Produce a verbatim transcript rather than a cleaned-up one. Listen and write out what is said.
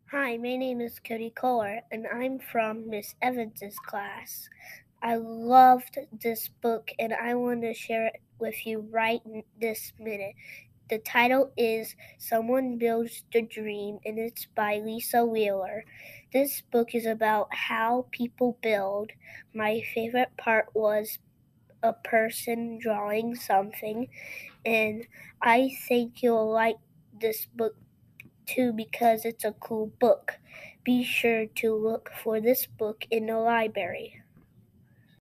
Hi, my name is Cody Kohler, and I'm from Miss Evans's class. I loved this book, and I want to share it with you right n- this minute. The title is Someone Builds the Dream, and it's by Lisa Wheeler. This book is about how people build. My favorite part was a person drawing something, and I think you'll like this book too because it's a cool book. Be sure to look for this book in the library.